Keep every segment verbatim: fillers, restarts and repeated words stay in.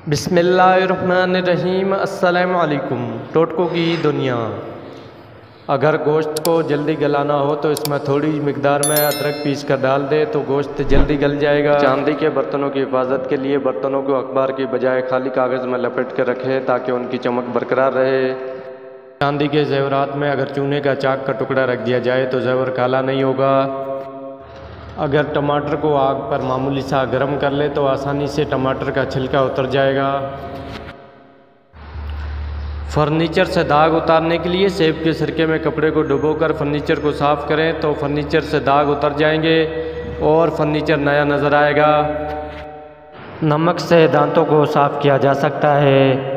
बिस्मिल्लाहिर्रहमानिर्रहीम। अस्सलामु अलैकुम। टोटकों की दुनिया। अगर गोश्त को जल्दी गलाना हो तो इसमें थोड़ी मिकदार में अदरक पीस कर डाल दे तो गोश्त जल्दी गल जाएगा। चांदी के बर्तनों की हिफाजत के लिए बर्तनों को अखबार की बजाय खाली कागज़ में लपेट कर रखें ताकि उनकी चमक बरकरार रहे। चांदी के जेवरात में अगर चूने का चाक का टुकड़ा रख दिया जाए तो जेवर काला नहीं होगा। अगर टमाटर को आग पर मामूली सा गर्म कर ले तो आसानी से टमाटर का छिलका उतर जाएगा। फर्नीचर से दाग उतारने के लिए सेब के सिरके में कपड़े को डुबोकर फर्नीचर को साफ़ करें तो फर्नीचर से दाग उतर जाएंगे और फर्नीचर नया नज़र आएगा। नमक से दांतों को साफ़ किया जा सकता है।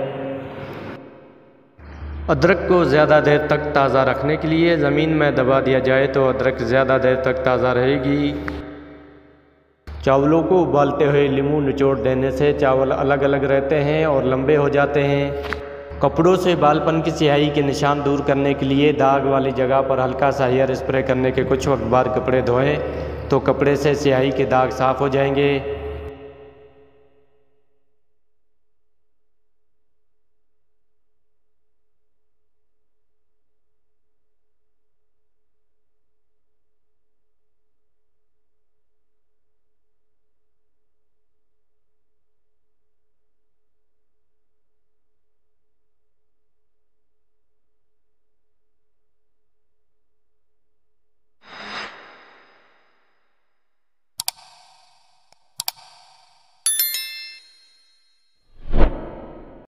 अदरक को ज़्यादा देर तक ताज़ा रखने के लिए ज़मीन में दबा दिया जाए तो अदरक ज़्यादा देर तक ताज़ा रहेगी। चावलों को उबालते हुए नींबू निचोड़ देने से चावल अलग अलग रहते हैं और लंबे हो जाते हैं। कपड़ों से बालपन की स्याही के निशान दूर करने के लिए दाग वाली जगह पर हल्का सा हेयर स्प्रे करने के कुछ वक्त बाद कपड़े धोएं तो कपड़े से स्याही के दाग साफ़ हो जाएंगे।